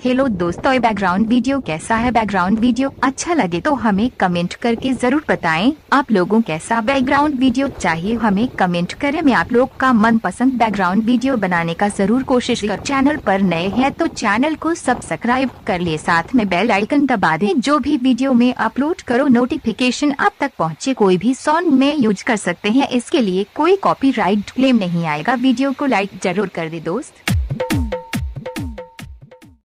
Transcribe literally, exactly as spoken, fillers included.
Hello दोस्तों, background video कैसा है? बैकग्राउंड वीडियो अच्छा लगे तो हमें कमेंट करके जरूर बताएं। आप लोगों कैसा बैकग्राउंड वीडियो चाहिए हमें कमेंट करें। मैं आप लोग का मनपसंद बैकग्राउंड वीडियो बनाने का जरूर कोशिश कर। चैनल पर नए हैं तो चैनल को सब्सक्राइब कर ले, साथ में बेल आइकन दबा दें। जो भी वीडियो में अपलोड करो नोटिफिकेशन आप तक पहुँचे। कोई भी सॉन्ग में यूज कर सकते हैं, इसके लिए कोई कॉपीराइट क्लेम नहीं आएगा। वीडियो को लाइक जरूर कर दे दोस्त।